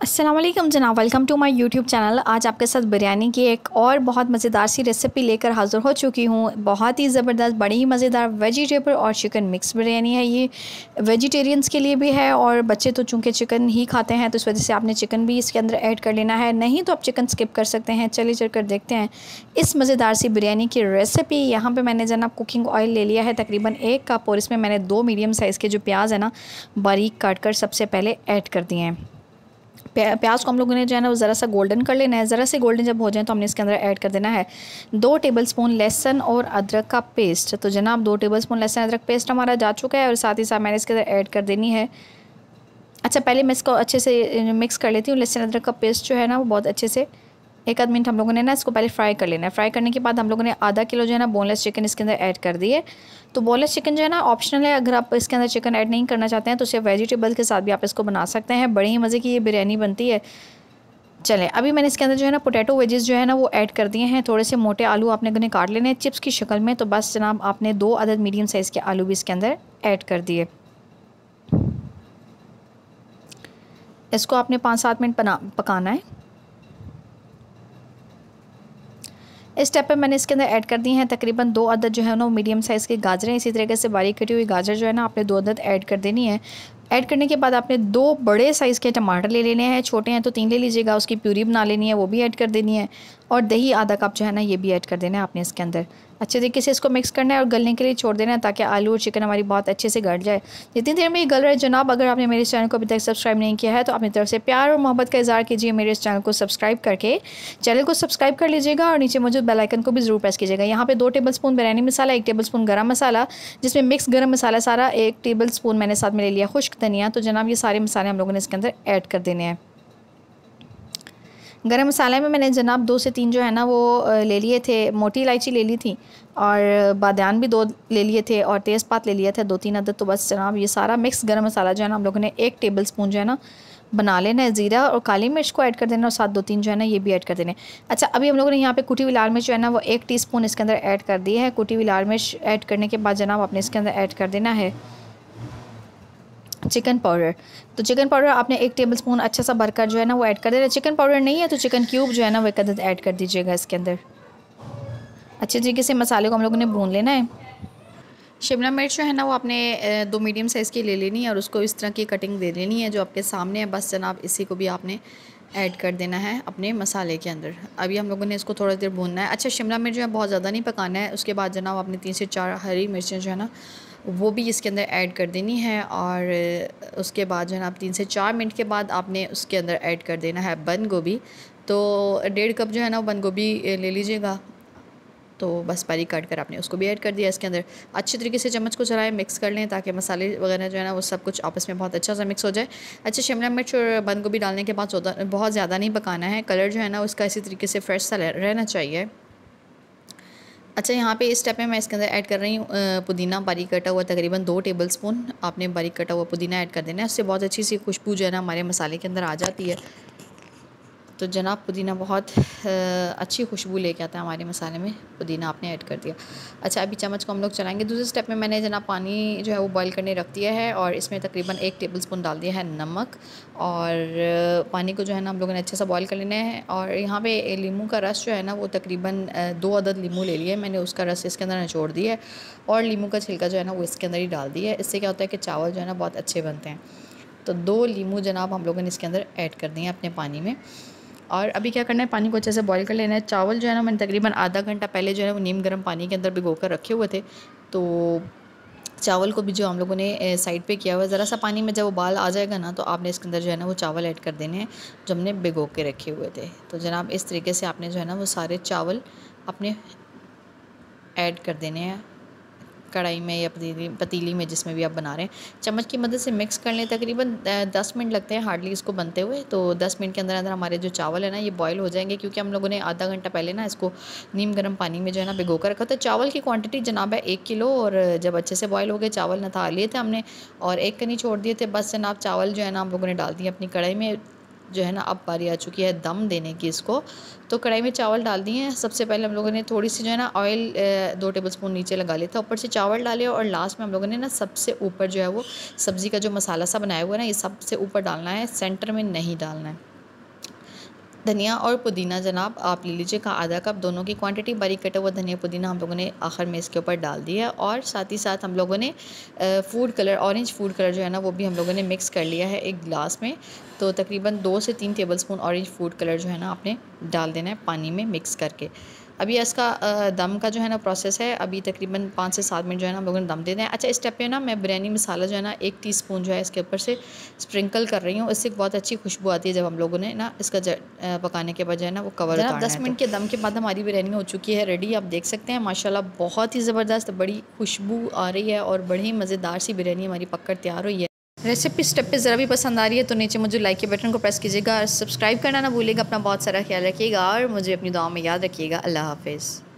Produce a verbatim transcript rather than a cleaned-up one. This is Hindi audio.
अस्सलाम वालेकुम जनाब, welcome to my YouTube channel. आज आपके साथ बिरयानी की एक और बहुत मज़ेदार सी रेसिपी लेकर हाज़िर हो चुकी हूँ। बहुत ही ज़बरदस्त, बड़ी ही मज़ेदार वेजिटेबल और चिकन मिक्स बिरयानी है। ये वेजिटेरियंस के लिए भी है और बच्चे तो चूँकि चिकन ही खाते हैं तो इस वजह से आपने चिकन भी इसके अंदर ऐड कर लेना है, नहीं तो आप चिकन स्किप कर सकते हैं। चलिए चल कर देखते हैं इस मज़ेदार सी बिरयानी की रेसिपी। यहाँ पर मैंने जनाब कुकिंग ऑयल ले लिया है तकरीबन एक कप, और इसमें मैंने दो मीडियम साइज़ के जो प्याज है ना बारीक काट कर सबसे पहले ऐड कर दिए हैं। प्याज को हम लोगों ने जो है ना वो ज़रा सा गोल्डन कर लेना है। ज़रा से गोल्डन जब हो जाए तो हमने इसके अंदर ऐड कर देना है दो टेबलस्पून लहसुन और अदरक का पेस्ट। तो जनाब दो टेबलस्पून लहसुन अदरक पेस्ट हमारा जा चुका है और साथ ही साथ मैंने इसके अंदर ऐड कर देनी है। अच्छा, पहले मैं इसको अच्छे से मिक्स कर लेती हूँ। लहसुन अदरक का पेस्ट जो है ना वो बहुत अच्छे से एक आध मिनट हम लोगों ने ना इसको पहले फ्राई कर लेना है। फ्राई करने के बाद हम लोगों ने आधा किलो जो है ना बोनलेस चिकन इसके अंदर ऐड कर दिए। तो बोनलेस चिकन जो है ना ऑप्शनल है, अगर आप इसके अंदर चिकन ऐड नहीं करना चाहते हैं तो सिर्फ वेजिटेबल के साथ भी आप इसको बना सकते हैं। बड़ी ही मज़े की ये बिरयानी बनती है। चलें, अभी मैंने इसके अंदर जो है ना पोटैटो वेजेस जो है ना वो ऐड कर दिए हैं। थोड़े से मोटे आलू आपने गने काट लेने हैं चिप्स की शक्ल में। तो बस जनाब आपने दो अदद मीडियम साइज़ के आलू भी इसके अंदर ऐड कर दिए। इसको आपने पाँच सात मिनट बना पकाना है। इस स्टेप पे मैंने इसके अंदर ऐड कर दी हैं तकरीबन दो अदद जो है ना मीडियम साइज़ की गाजरें। इसी तरीके से बारीक कटी हुई गाजर जो है ना आपने दो अदद ऐड कर देनी है। ऐड करने के बाद आपने दो बड़े साइज़ के टमाटर ले लेने हैं, छोटे हैं तो तीन ले लीजिएगा। उसकी प्यूरी बना लेनी है, वो भी ऐड कर देनी है। और दही आधा कप जो है ना ये भी ऐड कर देना है आपने इसके अंदर। अच्छे तरीके से इसको मिक्स करना है और गलने के लिए छोड़ देना है ताकि आलू और चिकन हमारी बहुत अच्छे से गल जाए। जितनी देर में ये गल रहा है जनाब, अगर आपने मेरे इस चैनल को अभी तक सब्सक्राइब नहीं किया है तो अपनी तरफ से प्यार और मोहब्बत का इज़हार कीजिए। मेरे इस चैनल को सब्सक्राइब करके चैनल को सब्सक्राइब कर लीजिएगा और नीचे मौजूद बेल आइकन को भी ज़रूर प्रेस कीजिएगा। यहाँ पे दो टेबलस्पून बिरयानी मसाला, एक टेबलस्पून गरम मसाला, जिसमें मिक्स गरम मसाला सारा, एक टेबलस्पून मैंने साथ में ले लिया खुश्क धनिया। तो जनाब ये सारे मसाले हम लोगों ने इसके अंदर ऐड कर देने हैं। गरम मसाले में मैंने जनाब दो से तीन जो है ना वो ले लिए थे, मोटी इलायची ले ली थी और बादाम भी दो ले लिए थे और तेज़पात ले लिया था दो तीन अदद। तो बस जनाब ये सारा मिक्स गरम मसाला जो है ना हम लोगों ने एक टेबलस्पून जो है ना बना लेना है। ज़ीरा और काली मिर्च को ऐड कर देना और साथ दो तीन जो है ना ये भी ऐड कर देने। अच्छा, अभी हम लोगों ने यहाँ पे कुटी हुई लाल मिर्च जो है ना वो एक टीस्पून इसके अंदर ऐड कर दी है। कुटी हुई लाल मिर्च ऐड करने के बाद जनाब आपने इसके अंदर ऐड कर देना है चिकन पाउडर। तो चिकन पाउडर आपने एक टेबलस्पून अच्छा सा भरकर जो है ना वो ऐड कर देना। चिकन पाउडर नहीं है तो चिकन क्यूब जो है ना वो एक अदद ऐड कर दीजिएगा इसके अंदर। अच्छे तरीके से मसाले को हम लोगों ने भून लेना है। शिमला मिर्च जो है ना वो आपने दो मीडियम साइज़ की ले लेनी है और उसको इस तरह की कटिंग दे लेनी है जो आपके सामने है। बस जनाब इसी को भी आपने ऐड कर देना है अपने मसाले के अंदर। अभी हम लोगों ने इसको थोड़ी देर भूनना है। अच्छा, शिमला मिर्च जो है बहुत ज़्यादा नहीं पकाना है। उसके बाद जनाब आपने तीन से चार हरी मिर्चें जो है ना वो भी इसके अंदर ऐड कर देनी है और उसके बाद जो है ना आप तीन से चार मिनट के बाद आपने उसके अंदर ऐड कर देना है बंद गोभी। तो डेढ़ कप जो है ना वो बंद गोभी ले लीजिएगा। तो बस बारीक काट कर आपने उसको भी ऐड कर दिया इसके अंदर। अच्छे तरीके से चम्मच को चलाएं, मिक्स कर लें ताकि मसाले वगैरह जो है ना वो सब कुछ आपस में बहुत अच्छा सा मिक्स हो जाए। अच्छा, शिमला मिर्च और बंद गोभी डालने के बाद बहुत ज़्यादा नहीं पकाना है। कलर जो है ना उसका इसी तरीके से फ्रेश सा रहना चाहिए। अच्छा, यहाँ पे इस स्टेप में मैं इसके अंदर ऐड कर रही हूँ पुदीना बारीक कटा हुआ, तकरीबन दो टेबलस्पून आपने बारीक कटा हुआ पुदीना ऐड कर देना है। उससे बहुत अच्छी सी खुशबू जो है ना हमारे मसाले के अंदर आ जाती है। तो जनाब पुदीना बहुत अच्छी खुशबू लेके आता है हमारे मसाले में, पुदीना आपने ऐड कर दिया। अच्छा, अभी चम्मच को हम लोग चलाएंगे। दूसरे स्टेप में मैंने जनाब पानी जो है वो बॉईल करने रख दिया है और इसमें तकरीबन एक टेबलस्पून डाल दिया है नमक और पानी को जो है ना हम लोगों ने अच्छे से बॉईल कर लेना है। और यहाँ पे लीमू का रस जो है ना वो तकरीबन दो अदद लीमू ले लिए मैंने, उसका रस इसके अंदर निचोड़ दिया है और लीमू का छिलका जो है ना वो इसके अंदर ही डाल दिया है। इससे क्या होता है कि चावल जो है ना बहुत अच्छे बनते हैं। तो दो लीमू जनाब हम लोगों ने इसके अंदर ऐड कर दिए अपने पानी में। और अभी क्या करना है, पानी को अच्छे से बॉईल कर लेना है। चावल जो है ना मैंने तकरीबन आधा घंटा पहले जो है वो नीम गर्म पानी के अंदर भिगो कर रखे हुए थे। तो चावल को भी जो हम लोगों ने साइड पे किया हुआ है, ज़रा सा पानी में जब उबाल आ जाएगा ना तो आपने इसके अंदर जो है ना वो चावल ऐड कर देने हैं जो हमने भिगो के रखे हुए थे। तो जनाब इस तरीके से आपने जो है ना वो सारे चावल अपने ऐड कर देने हैं कढ़ाई में या पतीली पतीली में जिसमें भी आप बना रहे हैं। चम्मच की मदद से मिक्स कर लें। तकरीबन दस मिनट लगते हैं हार्डली इसको बनते हुए। तो दस मिनट के अंदर अंदर हमारे जो चावल है ना ये बॉईल हो जाएंगे, क्योंकि हम लोगों ने आधा घंटा पहले ना इसको नीम गर्म पानी में जो है ना भिगो कर रखा था। चावल की क्वांटिटी जनाब है एक किलो और जब अच्छे से बॉयल हो गए चावल निकाल लिए थे हमने और एक कनी छोड़ दिए थे। बस जनाब चावल जो है ना हम लोगों ने डाल दिए अपनी कढ़ाई में। जो है ना अब बारी आ चुकी है दम देने की इसको। तो कढ़ाई में चावल डाल दिए हैं। सबसे पहले हम लोगों ने थोड़ी सी जो है ना ऑयल दो टेबलस्पून नीचे लगा लिया था, ऊपर से चावल डाले और लास्ट में हम लोगों ने ना सबसे ऊपर जो है वो सब्ज़ी का जो मसाला सा बनाया हुआ है ना ये सबसे ऊपर डालना है, सेंटर में नहीं डालना है। धनिया और पुदीना जनाब आप ले लीजिएगा आधा कप, दोनों की क्वांटिटी। बारीक कटा हुआ धनिया पुदीना हम लोगों ने आखिर में इसके ऊपर डाल दिया, और साथ ही साथ हम लोगों ने food colour, orange food colour जो है ना वो भी हम लोगों ने मिक्स कर लिया है एक गिलास में। तो तकरीबन दो से तीन टेबलस्पून ऑरेंज फूड कलर जो है ना आपने डाल देना है पानी में मिक्स करके। अभी इसका दम का जो है ना प्रोसेस है, अभी तकरीबन पाँच से सात मिनट जो है ना हम लोगों ने दम देना है। अच्छा, इस स्टेप पे ना मैं बिरयानी मसाला जो है ना एक टीस्पून जो है इसके ऊपर से स्प्रिंकल कर रही हूँ। इससे बहुत अच्छी खुशबू आती है जब हम लोगों ने ना इसका पकाने के बाद जो है ना वो कवर उतारना है। दस मिनट के दम के बाद हमारी बिरयानी हो चुकी है रेडी। आप देख सकते हैं माशाल्लाह बहुत ही ज़बरदस्त बड़ी खुशबू आ रही है और बड़ी मज़ेदार सी बिरयानी हमारी पककर तैयार हुई है। रेसिपी स्टेप पे ज़रा भी पसंद आ रही है तो नीचे मुझे लाइक के बटन को प्रेस कीजिएगा, सब्सक्राइब करना ना भूलिएगा। अपना बहुत सारा ख्याल रखिएगा और मुझे अपनी दुआ में याद रखिएगा। अल्लाह हाफिज़।